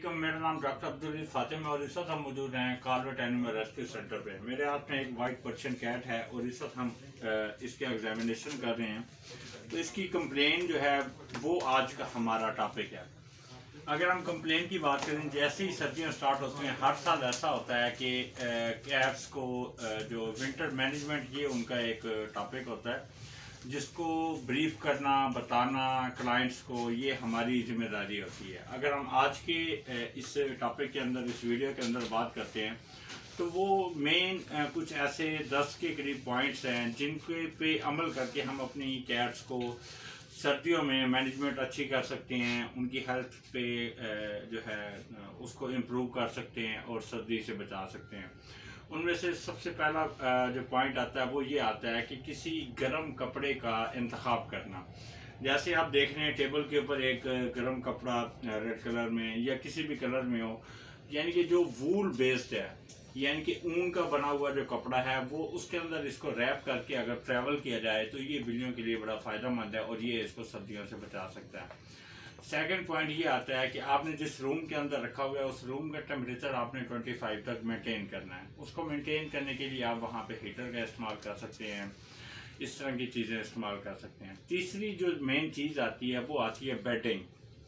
वालेकुम। मेरा नाम डॉक्टर अब्दुल फातिम है और इस वक्त हम मौजूद हैं कॉर्बेट एनिमल रेस्क्यू सेंटर पे। मेरे हाथ में एक वाइट पर्शियन कैट है और इस वक्त हम इसके एग्जामिनेशन कर रहे हैं। तो इसकी कंप्लेन जो है वो आज का हमारा टॉपिक है। अगर हम कंप्लेन की बात करें, जैसे ही सर्दियाँ स्टार्ट होती हैं हर साल ऐसा होता है कि कैट्स को जो विंटर मैनेजमेंट, ये उनका एक टॉपिक होता है जिसको ब्रीफ करना, बताना क्लाइंट्स को, ये हमारी जिम्मेदारी होती है। अगर हम आज के इस टॉपिक के अंदर, इस वीडियो के अंदर बात करते हैं तो वो मेन कुछ ऐसे 10 के करीब पॉइंट्स हैं जिनके पे अमल करके हम अपनी कैट्स को सर्दियों में मैनेजमेंट अच्छी कर सकते हैं, उनकी हेल्थ पे जो है उसको इम्प्रूव कर सकते हैं और सर्दी से बचा सकते हैं। उनमें से सबसे पहला जो पॉइंट आता है वो ये आता है कि किसी गर्म कपड़े का इंतखाब करना। जैसे आप देख रहे हैं टेबल के ऊपर एक गर्म कपड़ा रेड कलर में या किसी भी कलर में हो, यानी कि जो वूल बेस्ड है, यानी कि ऊन का बना हुआ जो कपड़ा है वो उसके अंदर इसको रैप करके अगर ट्रैवल किया जाए तो ये बिल्लियों के लिए बड़ा फ़ायदेमंद है और ये इसको सर्दियों से बचा सकता है। सेकंड पॉइंट ये आता है कि आपने जिस रूम के अंदर रखा हुआ है उस रूम का टेम्परेचर आपने 25 तक मेंटेन करना है। उसको मेंटेन करने के लिए आप वहाँ पे हीटर का इस्तेमाल कर सकते हैं, इस तरह की चीज़ें इस्तेमाल कर सकते हैं। तीसरी जो मेन चीज़ आती है वो आती है बेडिंग।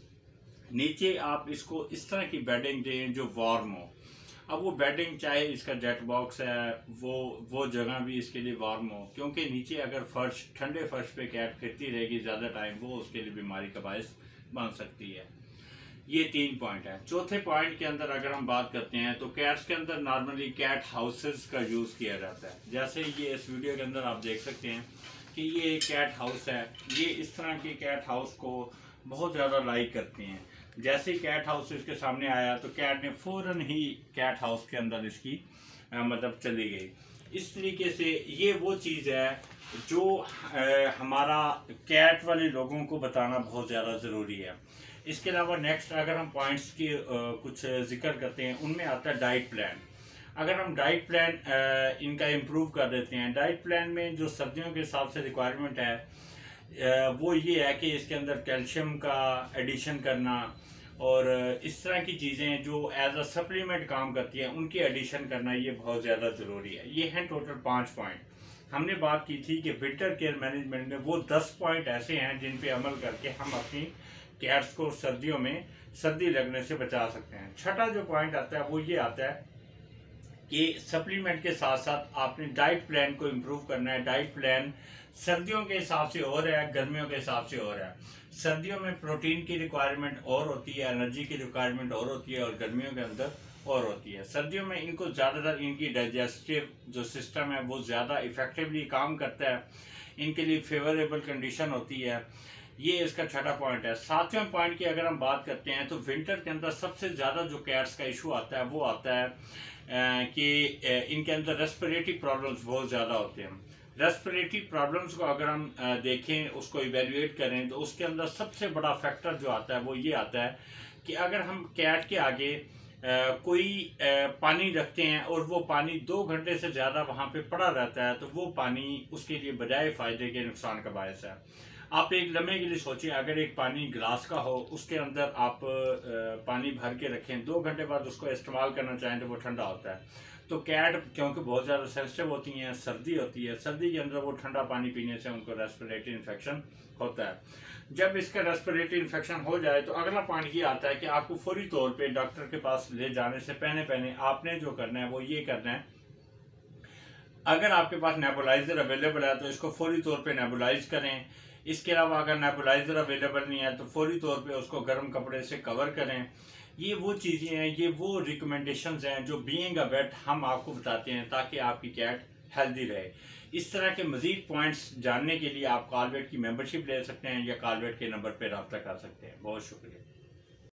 नीचे आप इसको इस तरह की बेडिंग दें जो वार्म हो। अब वो बेडिंग चाहे इसका जेट बॉक्स है, वो जगह भी इसके लिए वार्म हो, क्योंकि नीचे अगर फर्श, ठंडे फर्श पे कैट फिरती रहेगी ज़्यादा टाइम, वो उसके लिए बीमारी का बायस बन सकती है। ये 3 पॉइंट है। चौथे पॉइंट के अंदर अगर हम बात करते हैं तो कैट्स के अंदर नॉर्मली कैट हाउसेस का यूज़ किया जाता है। जैसे ये इस वीडियो के अंदर आप देख सकते हैं कि ये कैट हाउस है। ये इस तरह के कैट हाउस को बहुत ज़्यादा लाइक करते हैं। जैसे ही कैट हाउस इसके सामने आया तो कैट ने फ़ौरन ही कैट हाउस के अंदर इसकी मतलब चली गई। इस तरीके से ये वो चीज़ है जो हमारा कैट वाले लोगों को बताना बहुत ज़्यादा ज़रूरी है। इसके अलावा नेक्स्ट अगर हम पॉइंट्स की कुछ जिक्र करते हैं, उनमें आता है डाइट प्लान। अगर हम डाइट प्लान इनका इम्प्रूव कर देते हैं, डाइट प्लान में जो सर्दियों के हिसाब से रिक्वायरमेंट है वो ये है कि इसके अंदर कैल्शियम का एडिशन करना और इस तरह की चीज़ें जो एज अ सप्लीमेंट काम करती हैं उनकी एडिशन करना, ये बहुत ज़्यादा ज़रूरी है। ये हैं टोटल 5 पॉइंट। हमने बात की थी कि विंटर केयर मैनेजमेंट में वो 10 पॉइंट ऐसे हैं जिन पे अमल करके हम अपनी कैट्स को सर्दियों में सर्दी लगने से बचा सकते हैं। छठा जो पॉइंट आता है वो ये आता है कि सप्लीमेंट के साथ साथ आपने डाइट प्लान को इम्प्रूव करना है। डाइट प्लान सर्दियों के हिसाब से और है, गर्मियों के हिसाब से और है। सर्दियों में प्रोटीन की रिक्वायरमेंट और होती है, एनर्जी की रिक्वायरमेंट और होती है और गर्मियों के अंदर और होती है। सर्दियों में इनको ज़्यादातर इनकी डाइजेस्टिव जो सिस्टम है वो ज़्यादा इफेक्टिवली काम करता है, इनके लिए फेवरेबल कंडीशन होती है। ये इसका छठा पॉइंट है। 7वें पॉइंट की अगर हम बात करते हैं तो विंटर के अंदर सबसे ज़्यादा जो कैट्स का इशू आता है वो आता है कि इनके अंदर रेस्पिरेटरी प्रॉब्लम्स बहुत ज़्यादा होते हैं। रेस्पिरेटरी प्रॉब्लम्स को अगर हम देखें, उसको इवेल्युएट करें तो उसके अंदर सबसे बड़ा फैक्टर जो आता है वो ये आता है कि अगर हम कैट के आगे कोई पानी रखते हैं और वो पानी 2 घंटे से ज़्यादा वहाँ पे पड़ा रहता है तो वो पानी उसके लिए बजाय फ़ायदे के नुकसान का बायस है। आप एक लम्हे के लिए सोचिए, अगर एक पानी गिलास का हो, उसके अंदर आप पानी भर के रखें, 2 घंटे बाद उसको इस्तेमाल करना चाहें तो वो ठंडा होता है। तो कैट क्योंकि बहुत ज़्यादा सेंसिटिव होती हैं, सर्दी होती है, सर्दी के अंदर वो ठंडा पानी पीने से उनको रेस्पिरेटरी इन्फेक्शन होता है। जब इसका रेस्पिरेटरी इन्फेक्शन हो जाए तो अगला पॉइंट ये आता है कि आपको फौरी तौर पे डॉक्टर के पास ले जाने से पहले आपने जो करना है वो ये करना है, अगर आपके पास नेबुलाइजर अवेलेबल है तो इसको फौरी तौर पे नेबुलाइज करें। इसके अलावा अगर नेबुलाइजर अवेलेबल नहीं है तो फौरी तौर पे उसको गर्म कपड़े से कवर करें। ये वो चीज़ें हैं, ये वो रिकमेंडेशंस हैं जो बीइंग अ वेट हम आपको बताते हैं ताकि आपकी कैट हेल्दी रहे। इस तरह के मजीद पॉइंट्स जानने के लिए आप कॉर्बेट की मेंबरशिप ले सकते हैं या कॉर्बेट के नंबर पर रब्ता कर सकते हैं। बहुत शुक्रिया।